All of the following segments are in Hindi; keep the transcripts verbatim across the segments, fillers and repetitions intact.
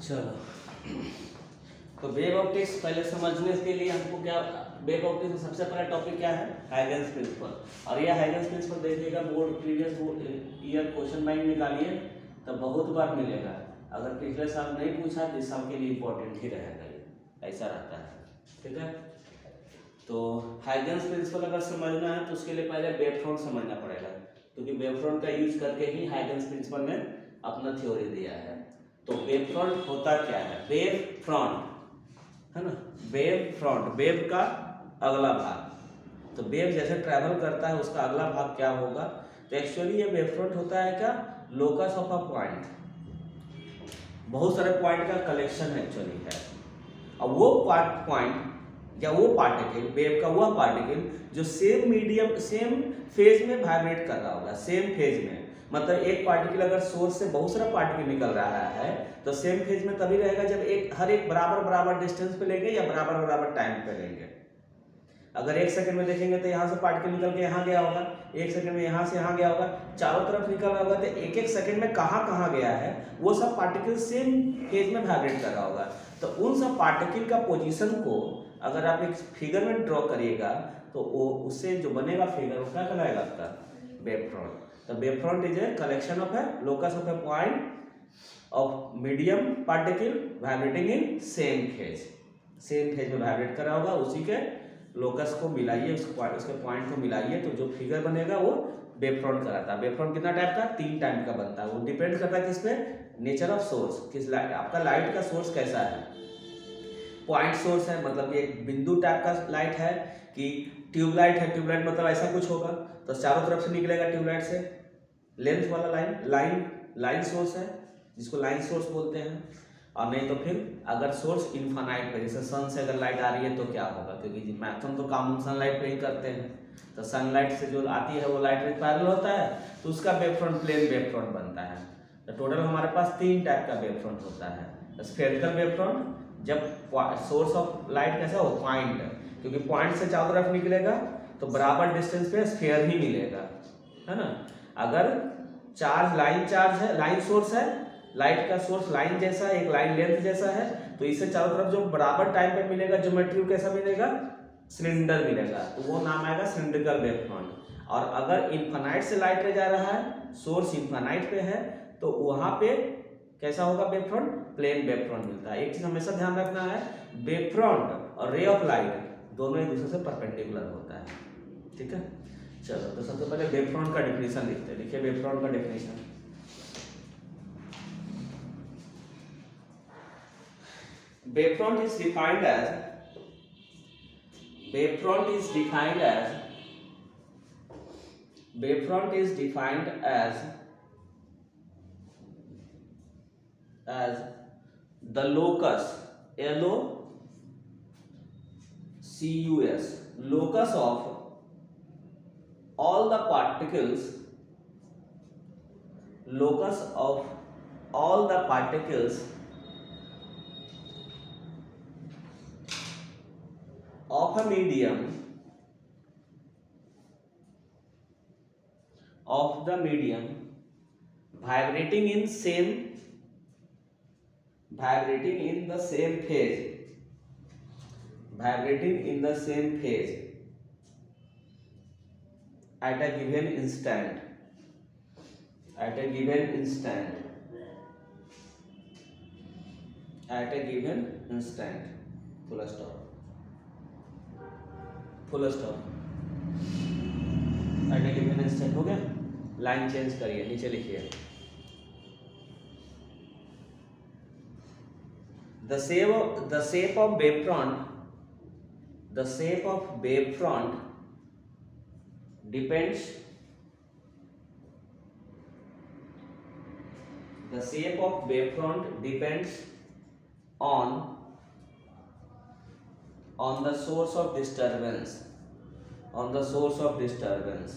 चलो, तो वेव ऑप्टिक्स पहले समझने के लिए हमको क्या, वेव ऑप्टिक्स में सबसे पहला टॉपिक क्या है, हाइगन्स प्रिंसिपल। और यह हाइगन्स प्रिंसिपल देखिएगा board previous year question bank निकालिए तो बहुत बार मिलेगा। अगर पिछले साल नहीं पूछा तो इस साल के लिए इम्पोर्टेंट ही रहेगा, ये ऐसा रहता है। ठीक है, तो हाइगन्स प्रिंसिपल अगर समझना है तो उसके लिए पहले वेव फ्रंट समझना पड़ेगा, क्योंकि वेव फ्रंट का यूज करके ही हाइगन्स प्रिंसिपल ने अपना थ्योरी दिया है। तो वेव फ्रंट होता क्या है, वेव फ्रंट है ना, वेव फ्रंट वेव का अगला भाग। तो वेव जैसे ट्रैवल करता है उसका अगला भाग क्या होगा, तो एक्चुअली ये वेव फ्रंट होता है क्या, लोकस ऑफ अ पॉइंट, बहुत सारे पॉइंट का कलेक्शन एक्चुअली है। और वो पार्ट पॉइंट या वो पार्टिकल, वेव का वह पार्टिकल जो सेम मीडियम सेम फेज में वाइब्रेट कर रहा होगा, सेम फेज में। मतलब एक पार्टिकल अगर सोर्स से बहुत सारा पार्टिकल निकल रहा है तो सेम फेज में तभी रहेगा जब एक हर एक बराबर बराबर डिस्टेंस पे लेंगे या बराबर बराबर टाइम पे लेंगे। अगर एक सेकंड में देखेंगे तो यहाँ से पार्टिकल निकल के यहाँ गया होगा, एक सेकंड में यहाँ से यहाँ गया होगा, चारों तरफ निकल रहा होगा, तो एक एक सेकंड में कहाँ कहाँ गया है वो सब पार्टिकल सेम फेज में वाइब्रेट कर रहा होगा। तो उन सब पार्टिकल का पोजीशन को अगर आप एक फिगर में ड्रॉ करिएगा तो वो उससे जो बनेगा फिगर वो क्या कहलाएगा आपका, वेव फ्रंट। तो wave front is a collection of a locus of a point of medium particle vibrating in same phase, same phase में वाइब्रेट कर रहा होगा, उसी के लोकस को मिलाइए, उसके उसके पॉइंट को मिलाइए तो जो फिगर बनेगा वो वेव फ्रंट कहलाता है। वेव फ्रंट कितना टाइप का, तीन टाइप का बनता है। वो डिपेंड करता है किस पे, नेचर ऑफ सोर्स, किस लाइट आपका लाइट का सोर्स कैसा है। पॉइंट सोर्स है मतलब एक बिंदु टाइप का लाइट है, कि ट्यूबलाइट है, ट्यूबलाइट मतलब ऐसा कुछ होगा तो चारों तरफ से निकलेगा ट्यूबलाइट से लेंथ वाला लाइन, लाइन लाइन सोर्स है जिसको लाइन सोर्स बोलते हैं। और नहीं तो फिर अगर सोर्स इन्फानाइट पे, जैसे सन से अगर लाइट आ रही है तो क्या होगा, क्योंकि मैक्सिमम तो काम सनलाइट पे ही करते हैं, तो सनलाइट से जो आती है वो लाइट में पैरेलल होता है तो उसका wave front plane wave front बनता है। तो टोटल हमारे पास तीन टाइप का वेव फ्रंट होता है। स्फेरिकल वेव फ्रंट, जब सोर्स ऑफ लाइट कैसा हो, पॉइंट, क्योंकि पॉइंट से चारों तरफ निकलेगा तो बराबर डिस्टेंस पे स्फीयर ही मिलेगा, है ना। अगर चार्ज लाइन चार्ज है, लाइन सोर्स है, लाइट का सोर्स लाइन जैसा है, एक लाइन लेंथ जैसा है, तो इससे चारों तरफ जो बराबर टाइम पे मिलेगा ज्योमेट्री कैसा मिलेगा, सिलेंडर मिलेगा, तो वो नाम आएगा सिलिंड्रिकल वेव फ्रंट। और अगर इन्फानाइट से लाइट ले जा रहा है, सोर्स इन्फानाइट पे है, तो वहां पे कैसा होगा wave front, plane wave front मिलता है। एक चीज हमेशा ध्यान रखना है, वेव फ्रंट और रे ऑफ लाइट दोनों एक दूसरे से परपेंडिकुलर होता है। ठीक है, चलो तो सबसे पहले वेव फ्रंट का डेफिनेशन लिखते हैं। लिखिए वेव फ्रंट का definition. Wave front is defined as wave front is defined as wave front is defined as as the locus, L O C U S, locus of all the particles, locus of all the particles of a medium, of the medium vibrating in same vibrating in the same phase, vibrating in the same phase at a given instant, at a given instant, at a given instant, full stop, full stop, at a given instant हो गया। लाइन चेंज करिए, नीचे लिखिए The shape of the shape of wave front, the shape of wave front depends. The shape of wave front depends on on the source of disturbance, on the source of disturbance,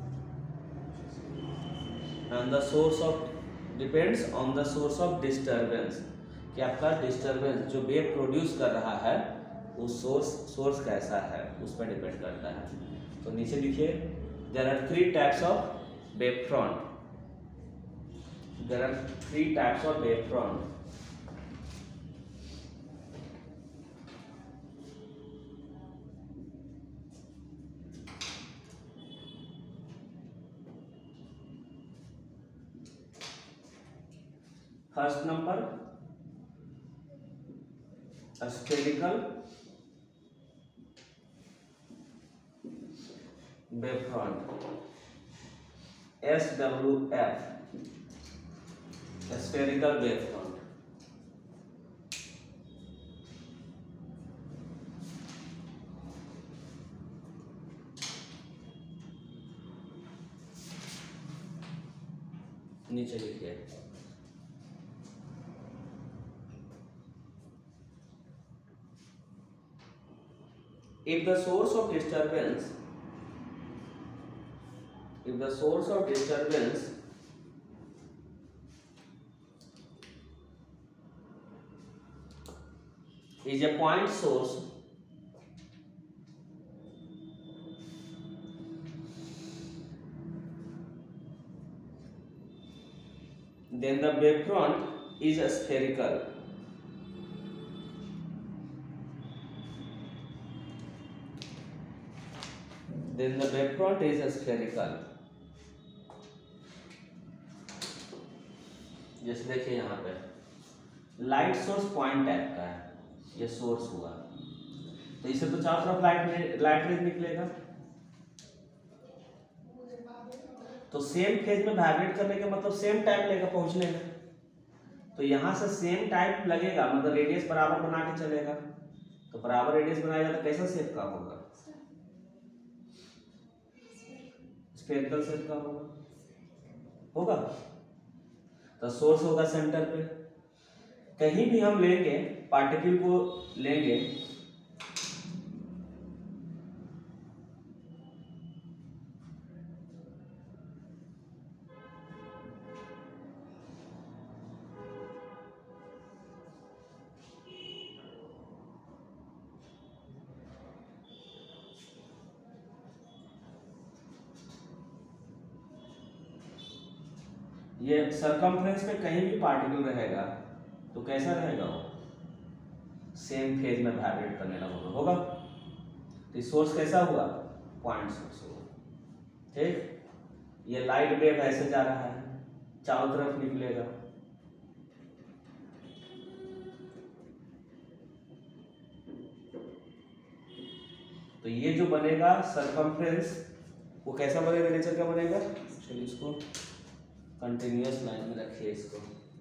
and the source of depends on the source of disturbance. कि आपका डिस्टरबेंस जो वेव प्रोड्यूस कर रहा है वो सोर्स सोर्स कैसा है उस पर डिपेंड करता है। तो नीचे लिखिए there are three types of wave front, there are three types of wave front. First number spherical wave front, S W F, spherical wave front. नीचे लिखिए if the source of disturbance if the source of disturbance is a point source then the wavefront is spherical. Then the wavefront is spherical. जैसे देखिए यहाँ पे लाइट सोर्स पॉइंट टाइप का है, ये सोर्स हुआ, तो इसे तो चारों तरफ लाइट लाइट रेज निकलेगा, तो सेम फेज में वाइब्रेट करने का मतलब सेम टाइम लेगा पहुंचने में, तो यहाँ से सेम टाइम लगेगा, मतलब रेडियस बराबर बना के चलेगा, तो बराबर रेडियस बनाएगा तो कैसा शेप का होगा, स्फेरिकल शेप का होगा होगा तो सोर्स होगा सेंटर पे। कहीं भी हम लेंगे पार्टिकल को लेंगे ये सरकमफ्रेंस पे कहीं भी पार्टिकल रहेगा तो कैसा रहेगा वो, सेम फेज में वाइब्रेट करने लगेगा होगा, तो सोर्स कैसा हुआ, पॉइंट सोर्स हुआ, ठीक। ये लाइट वेव ऐसे जा रहा है, चारों तरफ निकलेगा, तो ये जो बनेगा सरकमफ्रेंस वो कैसा बनेगा, नेचर का बनेगा। चलिए इसको कंटिन्यूअस लाइन में रखिए इसको,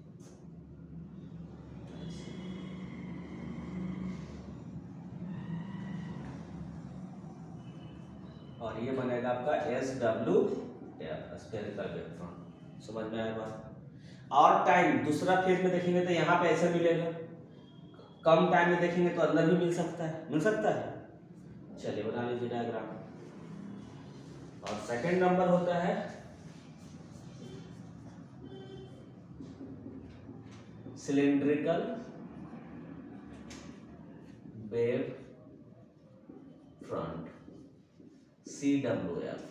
और ये बनेगा आपका S W F, spherical wave front. समझ में आया बात। और टाइम दूसरा फेज में देखेंगे तो यहाँ पे ऐसे मिलेगा, कम टाइम में देखेंगे तो अंदर भी मिल सकता है, मिल सकता है। चलिए बना लीजिए डायग्राम। और सेकंड नंबर होता है cylindrical wave front, C W F.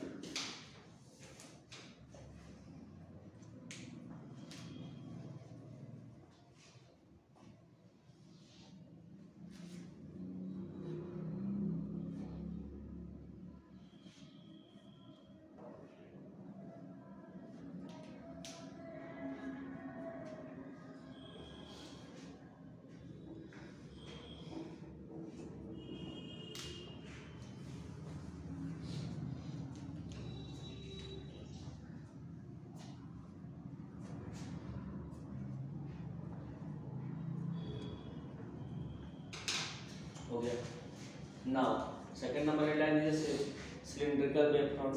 हो गया। Now second number headline is cylindrical wave front.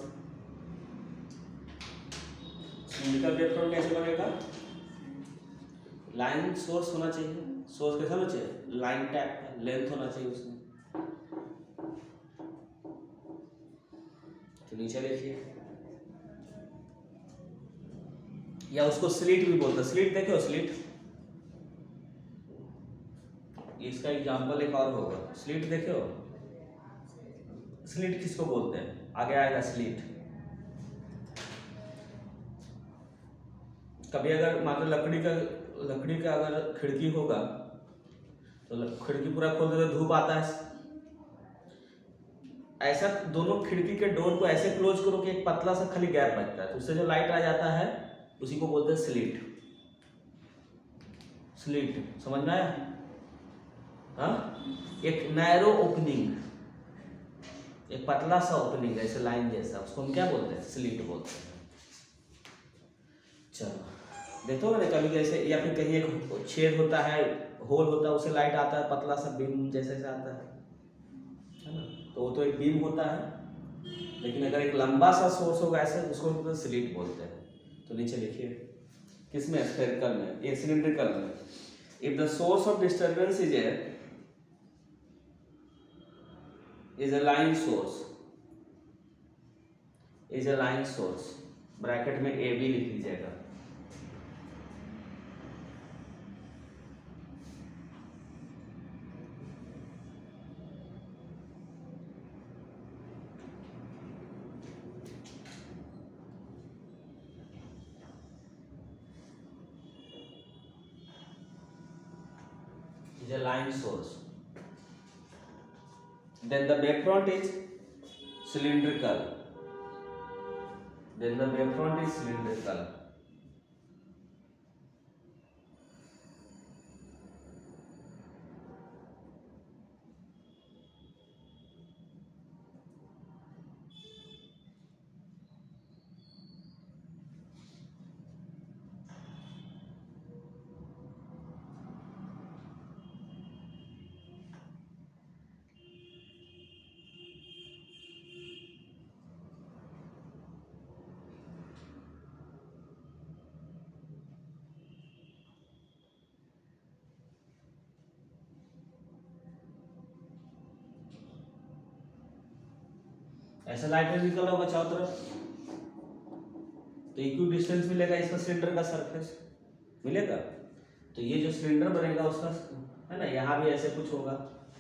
Cylindrical wave front कैसे बनेगा, लाइन सोर्स होना चाहिए, सोर्स कैसा होना चाहिए, लाइन टाइप का, लेंथ होना चाहिए उसमें। तो नीचे देखिए, या उसको स्लिट भी बोलते हैं, स्लिट देखो, स्लिट इसका एग्जांपल एक और होगा, स्लिट देखो, स्लिट किसको बोलते हैं, आगे आएगा स्लिट। कभी अगर मान लो लकड़ी का लकड़ी का अगर खिड़की होगा तो खिड़की पूरा खोल दे तो धूप आता है, ऐसा दोनों खिड़की के डोर को ऐसे क्लोज करो कि एक पतला सा खाली गैप बचता है, तो उससे जो लाइट आ जाता है उसी को बोलते हैं स्लिट। स्लिट, समझ में आया? हाँ, एक नैरो ओपनिंग, एक पतला सा ओपनिंग ऐसे लाइन जैसा, उसको हम क्या बोलते हैं? स्लिट बोलते हैं। चलो देखो ना कभी कैसे, या फिर कहीं एक छेद होता है, होल होता है, उसे लाइट आता है, पतला सा बीम जैसे से आता है, है ना? तो वो तो एक बीम होता है, लेकिन अगर एक लंबा सा सोर्स होगा ऐसे, उसको हम स्लिट बोलते हैं। तो नीचे लिखिए, किसमें? स्फेरिकल में, ये सिलिंड्रिकल में। If the source of disturbance is a is a line source, is a line source, bracket में ए बी लिख लीजिएगा। is a line source, then the wavefront is cylindrical, then the wavefront is cylindrical. ऐसा लाइट रे निकल होगा चारों तरफ, तो इक्वी डिस्टेंस मिलेगा इसका सिलेंडर का सरफेस मिलेगा। तो ये जो सिलेंडर बनेगा उसका, है ना, यहाँ भी ऐसे कुछ होगा,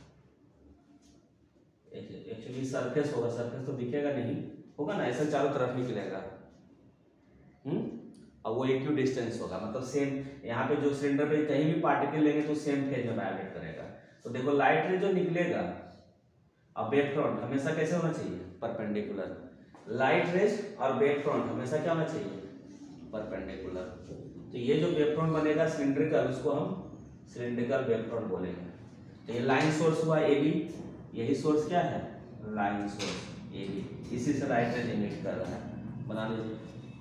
एक्चुअली सरफेस होगा, सरफेस तो दिखेगा नहीं, होगा ना, ऐसे चारों तरफ निकलेगा। हम्म और वो इक्वी डिस्टेंस होगा, मतलब सेम, यहाँ पे जो सिलेंडर पे कहीं भी पार्टिकल लेंगे तो सेम फेज में वाइब्रेट करेगा। तो देखो लाइट रे जो निकलेगा, और वेव फ्रंट हमेशा कैसे होना चाहिए? परपेंडिकुलर। लाइट रेज और वेव फ्रंट हमेशा क्या होना चाहिए? परपेंडिकुलर। तो ये जो वेव फ्रंट बनेगा सिलिंड्रिकल, उसको हम सिलिंड्रिकल वेव फ्रंट बोलेंगे। तो ये लाइन सोर्स हुआ ए बी, यही सोर्स क्या है? लाइन सोर्स ए बी, इसी से लाइट रेज इमिट कर रहा है। बना लीजिए।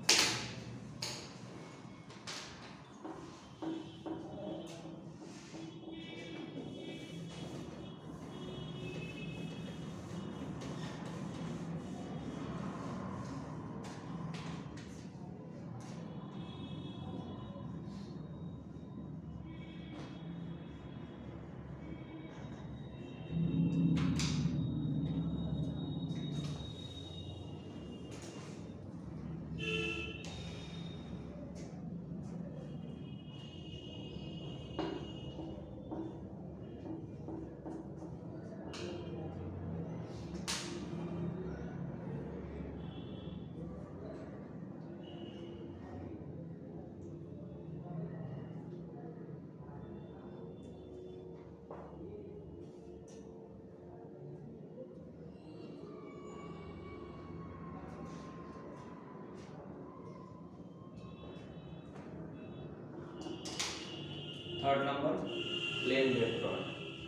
Third number, plane wave front.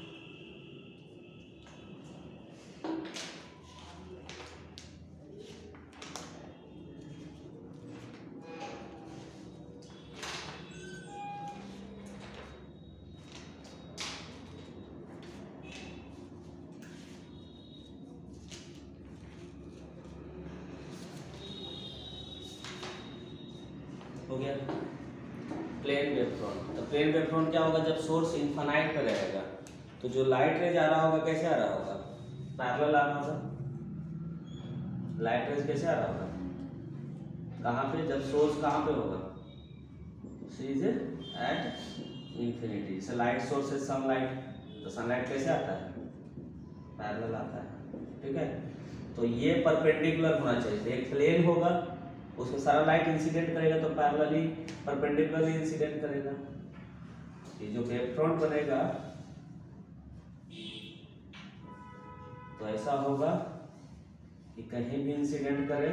हो गया प्लेन वेव फ्रंट। तो प्लेन वेव फ्रंट क्या होगा? जब सोर्स इनफाइनाइट पे रहेगा तो जो लाइट रेज आ रहा होगा कैसे आ रहा होगा? पैरेलल आ रहा होगा। लाइट रेज कैसे आ रहा होगा? कहाँ पे? जब सोर्स कहाँ पे होगा? Is at infinity. से लाइट सोर्स है सनलाइट, तो सनलाइट कैसे आता है? पैरेलल आता है। ठीक है, तो ये परपेंडिकुलर होना चाहिए। तो एक प्लेन होगा, उसमें सारा लाइट इंसिडेंट करेगा, तो पैरेलली परपेंडिकुलरली इंसिडेंट करेगा। ये जो वेव फ्रंट बनेगा तो ऐसा होगा कि कहीं भी इंसिडेंट करे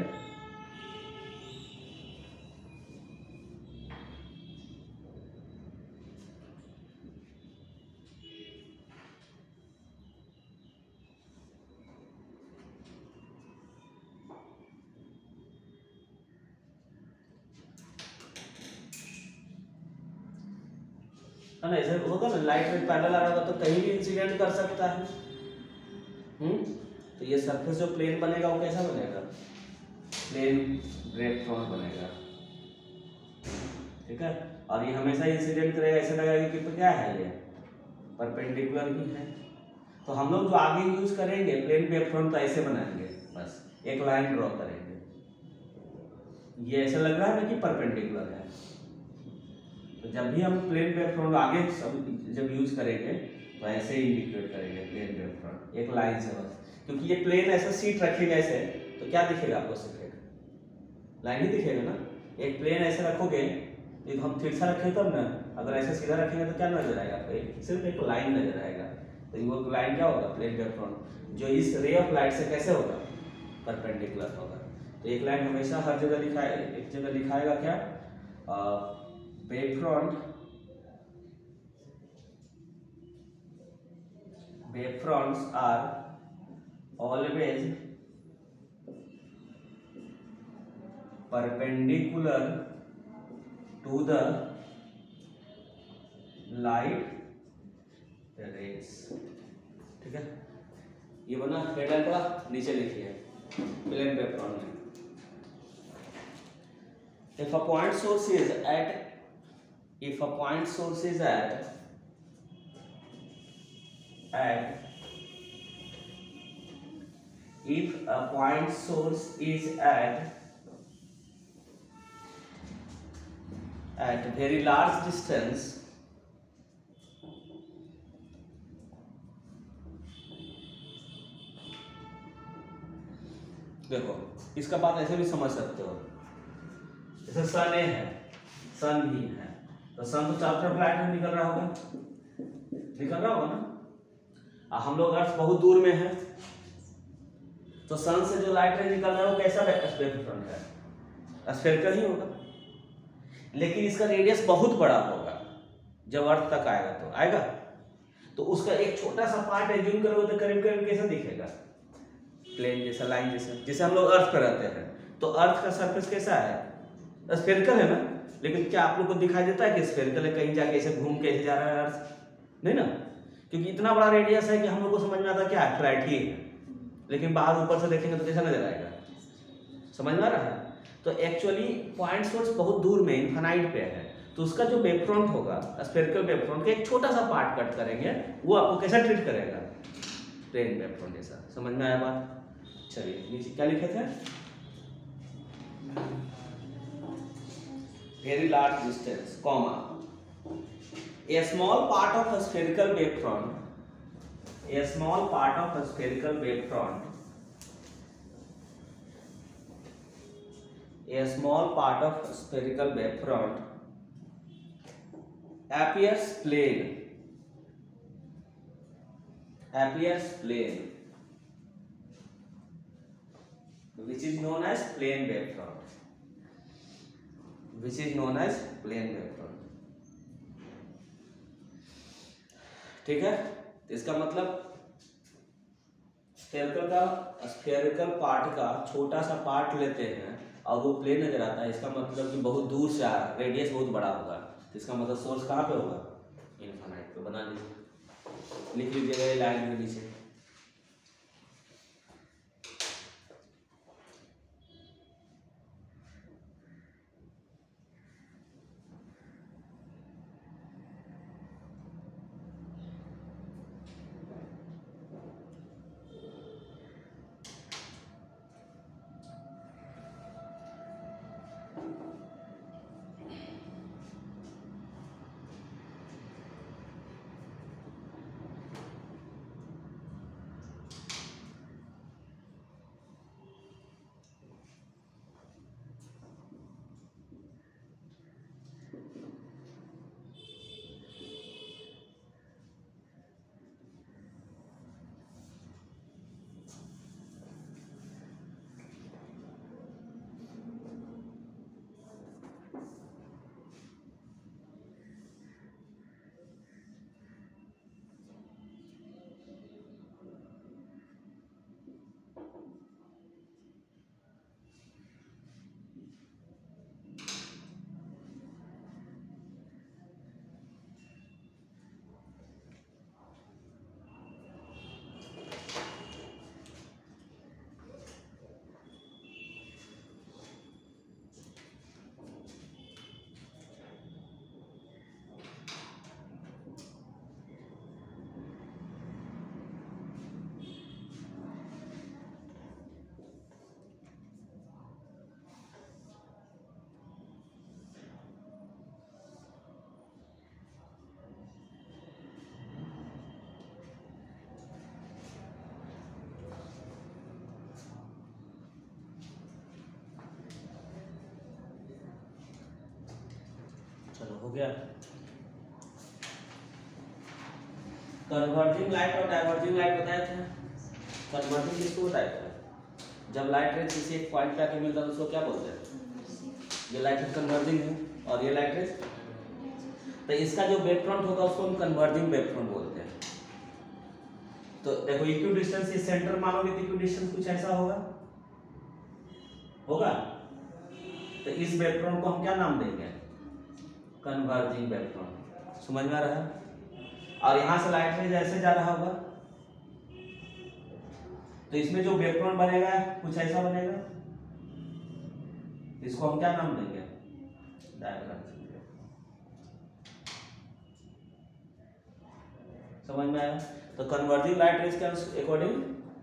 है ना, ऐसे होगा ना, लाइट में पैरेलल आ रहा होगा तो कहीं भी इंसिडेंट कर सकता है। हम्म तो ये सरफेस जो प्लेन बनेगा वो कैसा बनेगा, प्लेन वेव फ्रंट बनेगा, ठीक है। और ये हमेशा इंसिडेंट करेगा, ऐसे लगेगा कि क्या है ये परपेंडिकुलर ही है। तो हम लोग जो आगे यूज करेंगे प्लेन वेव फ्रंट तो ऐसे बनाएंगे, बस एक लाइन ड्रॉ करेंगे, ये ऐसा लग रहा है ना कि परपेंडिकुलर है। तो जब भी हम प्लेन वेव फ्रंट आगे सब जब यूज करेंगे तो ऐसे ही इंडिकेट करेंगे प्लेन वेव फ्रंट, एक लाइन से बस, क्योंकि ये प्लेन ऐसा सीट रखेगा ऐसे तो क्या दिखेगा आपको, सिर्फ लाइन ही दिखेगा ना। एक प्लेन ऐसे रखोगे, एक हम तिरछा रखें तब ना, अगर ऐसे सीधा रखेंगे तो क्या नजर आएगा आपको, सिर्फ एक लाइन नजर आएगा। तो वो लाइन क्या होगा, प्लेन वेव फ्रंट, जो इस रे ऑफ लाइट से कैसे होगा, परपेंडिकुलर होगा। तो एक लाइन हमेशा हर जगह लिखा है, एक जगह लिखाएगा क्या, wave front, wave fronts are always perpendicular to the light rays, ठीक है। ये बना हेडलाइन का, नीचे लिखिए प्लेन वेव फ्रंट में, if a point source is at if a point source is at at if a point source is at at very large distance देखो इसका बात ऐसे भी समझ सकते हो, जैसे सन ए है, सन भी है, तो सन तो चारों तरफ लाइट में निकल रहा होगा, निकल रहा होगा ना। हम लोग अर्थ बहुत दूर में है, तो सन से जो लाइट निकल रहा है वो कैसा स्पेक्ट्रम है, स्फेरिकल ही होगा। लेकिन इसका रेडियस बहुत बड़ा होगा, जब अर्थ तक आएगा तो आएगा तो उसका एक छोटा सा पार्ट एज्यूम करोगे तो करीब करीब कैसा दिखेगा, प्लेन जैसा, लाइन जैसा। जैसे हम लोग अर्थ पर रहते हैं तो अर्थ का सरफेस कैसा है, स्फेरिकल है ना, लेकिन क्या आप लोग को दिखाई देता है कि स्फेरिकल है, कहीं जाके ऐसे घूम के ऐसे जा रहा है अर्थ, नहीं ना, क्योंकि इतना बड़ा रेडियस है कि हम लोग को समझ में आता है क्या है, फ्लैट ही है। लेकिन बाहर ऊपर से देखेंगे तो कैसा नजर आएगा, समझ में आ रहा है। तो एक्चुअली पॉइंट सोर्स बहुत दूर में इनफाइनाइट पे है, तो उसका जो वेव फ्रंट होगा स्फेरिकल वेव फ्रंट का एक छोटा सा पार्ट कट करेंगे, वो आपको कैसा ट्रीट करेगा, प्लेन वेव फ्रंट जैसा। समझ में आया बात। चलिए नीचे क्या लिखे थे, very large distance comma a small part of spherical wave front, a small part of spherical wave front a small part of spherical wave front appears plane, appears plane, which is known as plane wave front, which is known as plane wave front, ठीक है। तो इसका मतलब स्फेरिकल का स्फेरिकल पार्ट का छोटा सा पार्ट लेते हैं और वो प्लेन नजर आता है, इसका मतलब कि बहुत दूर से आ रहा है, रेडियस बहुत बड़ा होगा, तो इसका मतलब सोर्स कहाँ पे होगा, इनफाइनाइट पे। बना लीजिए, लिख लीजिएगा लाइन में नीचे। हो गया। कन्वर्जिंग लाइट और डाइवर्जिंग लाइट बताया था। कन्वर्जिंग किसको बताया था? जब लाइट रे किसी एक पॉइंट पे आके मिलता है तो उसको क्या बोलते हैं? ये लाइट रे कन्वर्जिंग है और ये लाइट रे, तो इसका जो वेव फ्रंट होगा उसको हम कन्वर्जिंग वेव फ्रंट बोलते हैं। तो देखो इक्वी डिस्टेंस, ये सेंटर मानोगे तो इक्वी डिस्टेंस कुछ ऐसा होगा होगा तो इस वेव फ्रंट को हम क्या नाम देंगे? Converging wave front. समझ में आ रहा है? और यहां से लाइट रे जैसे जा रहा होगा तो इसमें जो वेव फ्रंट बनेगा कुछ ऐसा बनेगा, इसको हम क्या नाम देंगे? डाइवर्जेंट। समझ में आया? तो कन्वर्जिंग लाइट रेज के अकॉर्डिंग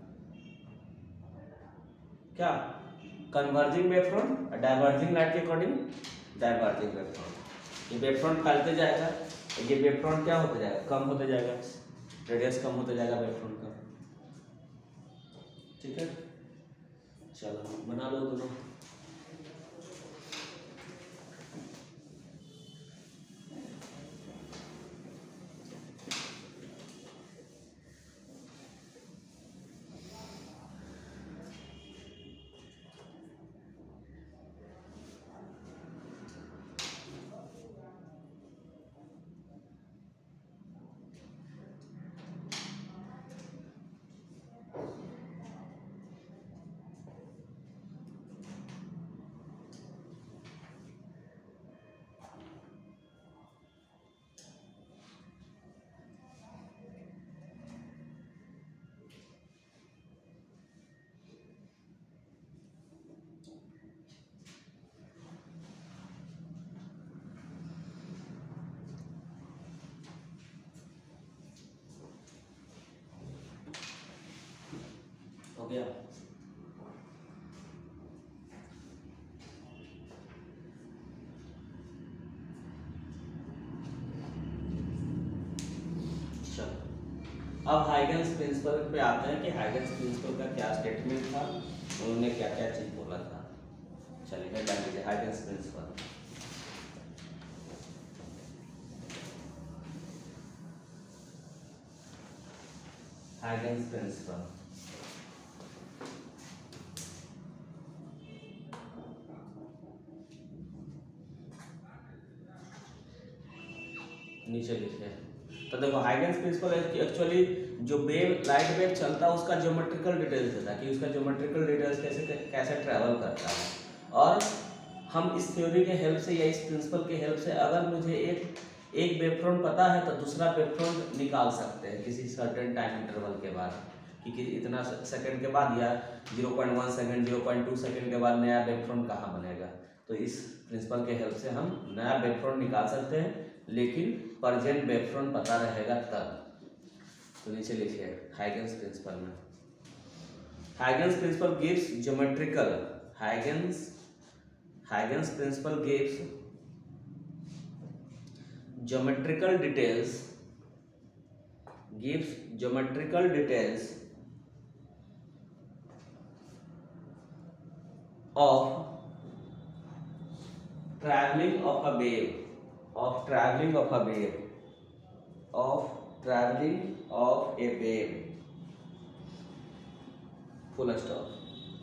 क्या? Converging wave front, diverging light के अकॉर्डिंग डाइवर्जिंग वेव फ्रंट। ये वेव फ्रंट फैलते जाएगा, ये वेव फ्रंट क्या होते जाएगा? कम होते जाएगा, रेडियस कम होते जाएगा वेव फ्रंट का। ठीक है, चलो बना लो दोनों। हो गया। अब हाइगन्स प्रिंसिपल पे आते हैं कि हाइगन्स प्रिंसिपल का क्या स्टेटमेंट था, उन्होंने क्या क्या चीज बोला था। चलिए जान लीजिए हाइगन्स प्रिंसिपल। हाइगन्स प्रिंसिपल नीचे लिखे। तो देखो हाइगन्स प्रिंसिपल एक्चुअली जो वेव लाइट वेव चलता है उसका ज्योमेट्रिकल डिटेल्स देता है कि उसका ज्योमेट्रिकल डिटेल्स कैसे कैसे ट्रैवल करता है। और हम इस थ्योरी के हेल्प से या इस प्रिंसिपल के हेल्प से अगर मुझे एक एक वेव फ्रंट पता है तो दूसरा वेव फ्रंट निकाल सकते हैं किसी सर्टेन टाइम इंटरवल के बाद, कि, कि इतना सेकंड के बाद या zero point one second zero point two second के बाद नया वेव फ्रंट कहाँ बनेगा। तो इस प्रिंसिपल के हेल्प से हम नया वेव फ्रंट निकाल सकते हैं, लेकिन प्रेजेंट वेव फ्रंट पता रहेगा तब। तो नीचे लिखिए हाइगन्स प्रिंसिपल में। Huygens principle gives geometrical Huygens Huygens principle gives geometrical details gives geometrical details of traveling of a wave of traveling of a wave of traveling of a wave full stop.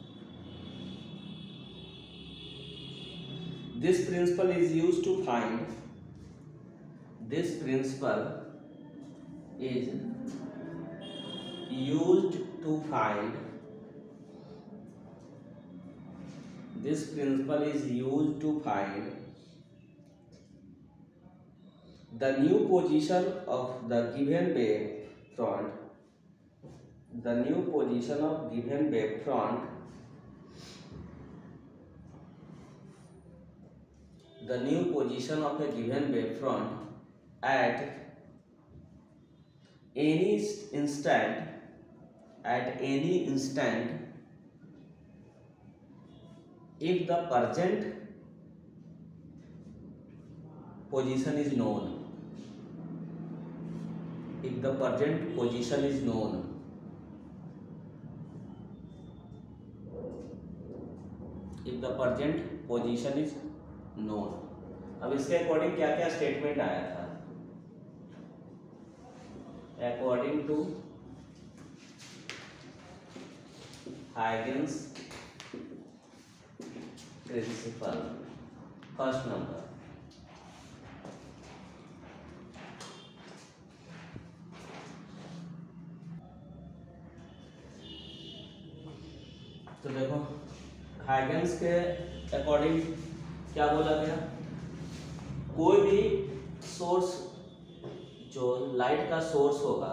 This principle is used to find this principle is used to find this principle is used to find the new position of the given wave front the new position of given wave front the new position of a given wave front at any instant at any instant if the present position is known if the present position is known if the present position is known अब इसके अकॉर्डिंग क्या क्या स्टेटमेंट आया था, according to Huygens principle, first number, तो देखो हाइगेंस के अकॉर्डिंग क्या बोला गया, कोई भी सोर्स जो लाइट का सोर्स होगा,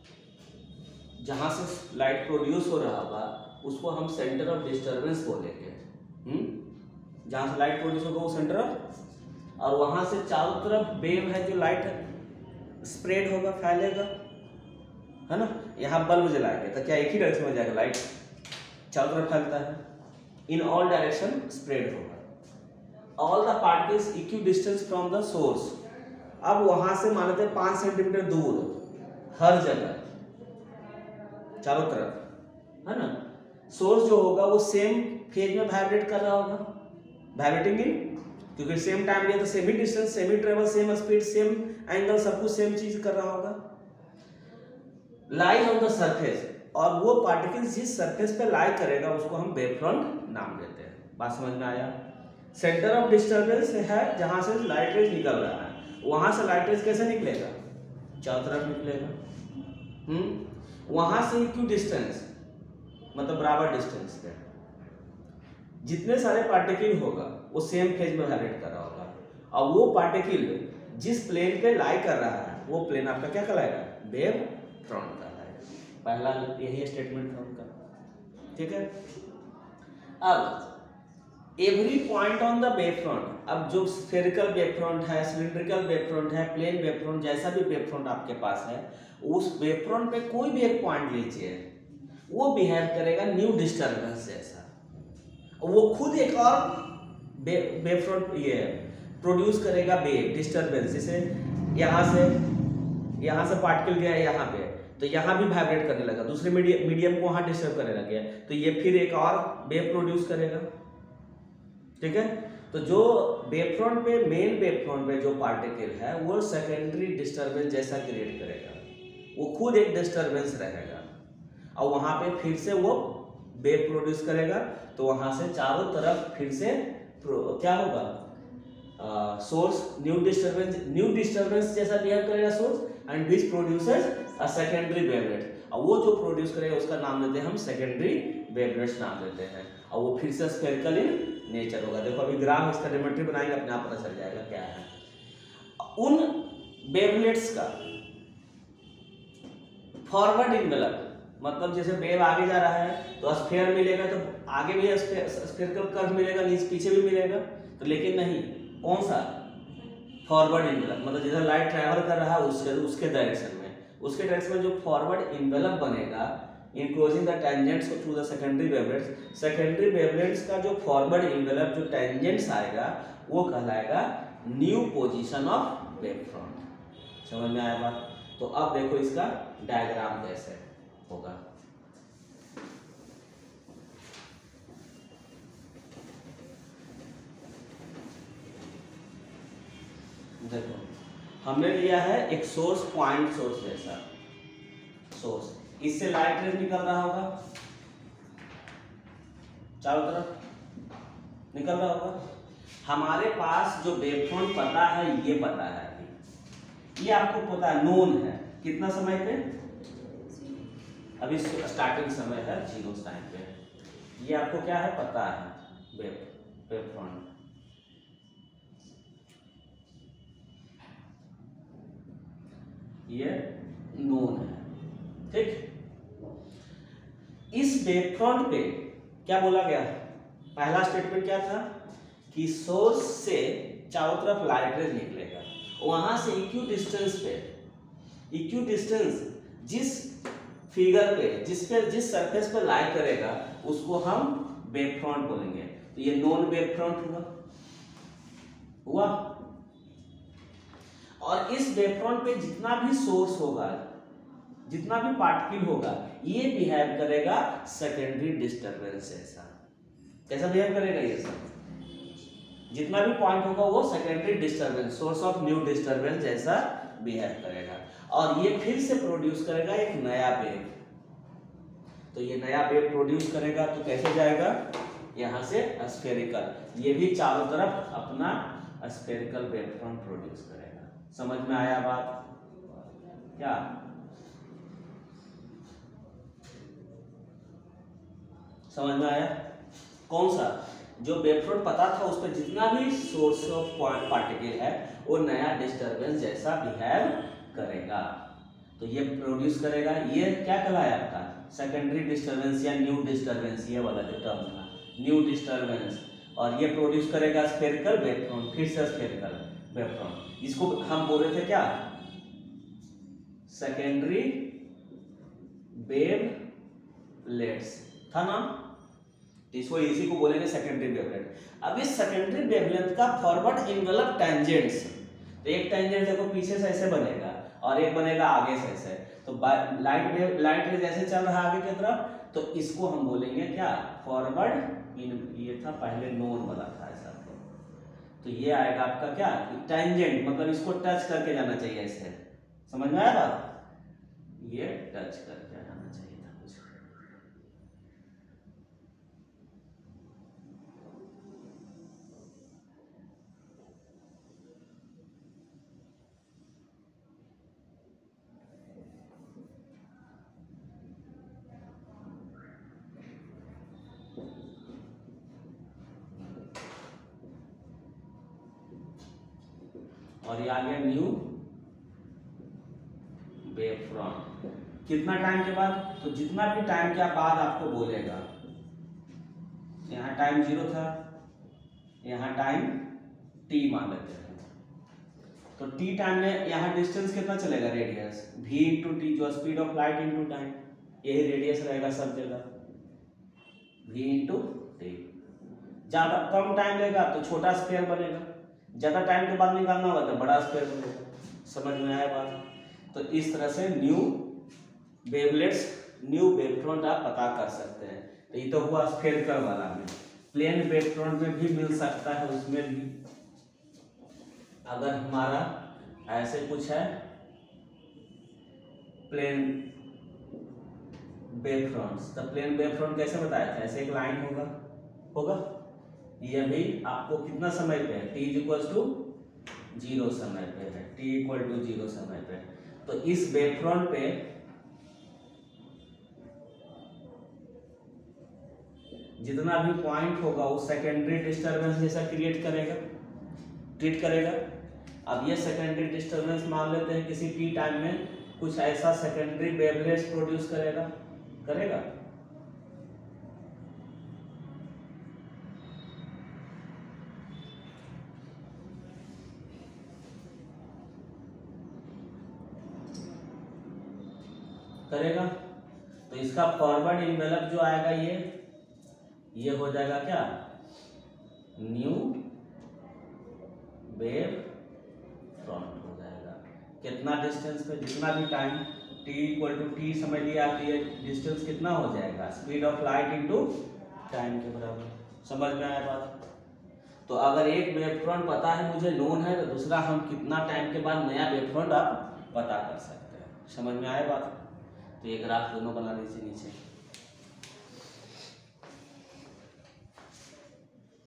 जहां से लाइट प्रोड्यूस हो रहा होगा, उसको हम सेंटर ऑफ डिस्टरबेंस बोलेंगे। हम्म जहां से लाइट प्रोड्यूस होगा वो सेंटर ऑफ, और वहां से चारों तरफ वेव है जो लाइट स्प्रेड होगा, फैलेगा, है ना। यहाँ बल्ब जलाएंगे तो क्या एक ही डायरेक्शन में जाएगा, लाइट चारों तरफ फैलता है, इन ऑल डायरेक्शन स्प्रेड होगा। All the particles equidistance from the source, अब वहां से मानते हैं पांच सेंटीमीटर दूर, हर जगह चारों तरफ, है ना। सोर्स जो होगा वो सेम फेज में वाइब्रेट कर रहा होगा, वाइब्रेटिंग इन, क्योंकि सेम टाइम लिया तो सेम ही डिस्टेंस, सेम ही travel, same speed, same angle, सब कुछ सेम चीज कर रहा होगा। लाइज ऑन द सरफेस, और वो पार्टिकल जिस सरफेस पे लाई करेगा उसको हम वेव फ्रंट नाम देते हैं। बात समझ में आया। सेंटर ऑफ डिस्टरबेंस है जहां से लाइट रेज निकल रहा है, वहां से लाइट रेज कैसे निकलेगा, चारों तरफ निकलेगा। हम्म वहां से इक्वी डिस्टेंस मतलब बराबर डिस्टेंस पे जितने सारे पार्टिकल होगा वो सेम फेज में वाइब्रेट कर रहा होगा, और वो पार्टिकल जिस प्लेन पे लाई कर रहा है वो प्लेन आपका क्या कहलाएगा, वेव फ्रंट कहलाएगा। पहला यही स्टेटमेंट था उनका, ठीक है। अब every point on the wave front, अब जो स्फेरिकल वेव फ्रंट है, सिलिंड्रिकल वेव फ्रंट है, प्लेन वेव फ्रंट, जैसा भी वेव फ्रंट आपके पास है, उस वेव फ्रंट पे कोई भी एक पॉइंट लीजिए, वो बिहेव करेगा न्यू डिस्टर्बेंस जैसा, वो खुद एक और वेव फ्रंट ये प्रोड्यूस करेगा वेव डिस्टर्बेंस। जैसे यहाँ से यहाँ से पार्टिकल गया यहाँ पे, तो यहाँ भी वाइब्रेट करने लगा, दूसरे मीडियम मीडियम को वहाँ डिस्टर्ब करने लग गया, तो ये फिर एक और वेव प्रोड्यूस करेगा, ठीक है। तो जो वेव फ्रंट पे, मेन वेव फ्रंट पे जो पार्टिकल है वो सेकेंडरी डिस्टर्बेंस जैसा क्रिएट करेगा, वो खुद एक डिस्टर्बेंस रहेगा, और वहाँ पे फिर से वो वेव प्रोड्यूस करेगा, तो वहाँ से चारों तरफ फिर से क्या होगा, source new disturbance new disturbance जैसा बिहेव करेगा source, and which produces a secondary wavelet, और वो जो प्रोड्यूस करेगा उसका नाम देते हैं हम सेकेंडरी वेवलेट्स नाम देते हैं, और वो फिर से स्फेरिकल इन नेचर होगा। देखो अभी ग्राफ इसका ज्योमेट्री बनाएंगे, अपने आप पता चल जाएगा क्या है। उन वेवलेट्स का फॉरवर्ड इन्वेलप, मतलब जैसे वेव आगे जा रहा है तो स्फीयर मिलेगा, तो आगे भी स्फीयरिकल कर्व मिलेगा, नीचे पीछे भी मिलेगा, तो लेकिन नहीं, कौन सा फॉरवर्ड इन्वेलप, मतलब जिधर लाइट ट्रैवल कर रहा है उसके उसके डायरेक्शन में, उसके डायरेक्शन में जो फॉरवर्ड इन्वेलप बनेगा enclosing the tangents to the secondary wavelets, secondary wavelets का जो फॉरवर्ड इन्वेलप जो टेंजेंट्स आएगा वो कहलाएगा new position of wave front. समझ में आया बात। तो अब देखो इसका डायग्राम कैसे होगा। देखो हमने लिया है एक सोर्स, पॉइंट सोर्स जैसा सोर्स, इससे लाइट रेज निकल रहा होगा, चारों तरफ निकल रहा होगा। हमारे पास जो वेव फ्रंट पता है ये पता है, अभी ये आपको पता है, नोन है, कितना समय पे, अभी स्टार्टिंग समय है जीरो टाइम पे, ये आपको क्या है पता है, वेव वेव फ्रंट। ये नोन है, ठीक। इस वेव फ्रंट पे क्या बोला गया, पहला स्टेटमेंट क्या था कि सोर्स से चारों तरफ लाइट रेज निकलेगा, वहां से इक्वी डिस्टेंस पे, इक्वी डिस्टेंस जिस फिगर पे, जिस पे जिस सरफेस पे लाइट करेगा उसको हम वेव फ्रंट बोलेंगे। तो ये नॉन वेव फ्रंट हुआ हुआ और इस वेव फ्रंट पे जितना भी सोर्स होगा, जितना भी पार्टिकल होगा, ये बिहेव करेगा सेकेंडरी डिस्टरबेंस जैसा। कैसा बिहेव करेगा ये सब, जितना भी पॉइंट होगा वो secondary disturbance, source of new disturbance जैसा बिहेव करेगा, और ये फिर से प्रोड्यूस करेगा एक नया वेव। तो ये नया वेव प्रोड्यूस करेगा तो कैसे जाएगा, यहाँ से स्फेरिकल, ये भी चारों तरफ अपना स्फेरिकल वेव फ्रंट प्रोड्यूस करेगा। समझ में आया बात क्या? समझ में आया? कौन सा जो वेव फ्रंट पता था उस पर जितना भी सोर्स ऑफ पॉइंट पार्टिकल है वो नया डिस्टरबेंस जैसा बिहेव करेगा, तो ये प्रोड्यूस करेगा। ये क्या कहलाया आपका सेकेंडरी डिस्टरबेंस या न्यू डिस्टरबेंस, ये वाला जो टर्म था न्यू डिस्टरबेंस, और ये प्रोड्यूस करेगा स्फेरिकल वेव फ्रंट, फिर से स्फेरिकल वेव फ्रंट। इसको हम बोल रहे थे क्या, सेकेंडरी वेवलेट्स था ना, इसको इसी को बोलेंगे सेकेंडरी वेवलेट। अब इस सेकेंडरी वेवलेंथ का फॉरवर्ड इनवेलप टेंजेंट्स, तो एक टेंजेंट देखो पीछे से ऐसे बनेगा और एक बनेगा आगे से ऐसे, तो लाइट वेव लाइट रे जैसे चल रहा है आगे की तरफ, तो इसको हम बोलेंगे क्या, फॉरवर्ड इन, ये था पहले नोन वाला था ऐसा, तो ये आएगा आपका क्या टेंजेंट, मतलब इसको टच करके जाना चाहिए ऐसे। समझ में आया बात, ये टच करके जाना चाहिए था कुछ। और ये आ गया न्यू वेव फ्रंट। कितना टाइम के बाद, तो जितना भी टाइम के बाद आपको बोलेगा, यहाँ टाइम जीरो था, यहाँ टाइम टी मान लेते हैं, तो टी टाइम में यहाँ डिस्टेंस कितना चलेगा, रेडियस v इंटू टी, जो speed of light into time, यही रेडियस रहेगा सब जगह, v इंटू टी। ज्यादा कम टाइम लेगा तो छोटा स्क्वायर बनेगा, ज्यादा टाइम के बाद निकालना होगा तो बड़ा स्क्वायर बनेगा। समझ में आया बात? तो इस तरह से new wavelets, new wave front आप पता कर सकते हैं। तो ये तो हुआ स्फेरिकल वाला में, प्लेन वेव फ्रंट में भी मिल सकता है, उसमें भी अगर हमारा ऐसे कुछ है प्लेन वेव फ्रंट्स, तो प्लेन वेव फ्रंट कैसे बताया था, ऐसे एक लाइन होगा होगा ये भी आपको कितना समय पे है, t इक्वल टू जीरो समय पे है, t इक्वल टू जीरो समय पे। तो इस वेव फ्रंट पे जितना भी पॉइंट होगा वो सेकेंडरी डिस्टरबेंस जैसा क्रिएट करेगा, ट्रीट करेगा। अब ये सेकेंडरी डिस्टरबेंस मान लेते हैं किसी टी टाइम में कुछ ऐसा सेकेंडरी वेवलेट्स प्रोड्यूस करेगा करेगा करेगा तो इसका फॉरवर्ड इनवेलप जो आएगा ये ये हो जाएगा क्या, न्यू वेव फ्रंट हो जाएगा। कितना डिस्टेंस पे, जितना भी time t equal to T समझ लिया, डिस्टेंस कितना हो जाएगा, speed of light into time के बराबर। समझ में आया बात? तो अगर एक वेव फ्रंट पता है मुझे नोन है, तो दूसरा हम कितना टाइम के बाद नया वेव फ्रंट आप पता कर सकते हैं। समझ में आया बात? तो ये ग्राफ दोनों बना दीजिए नीचे।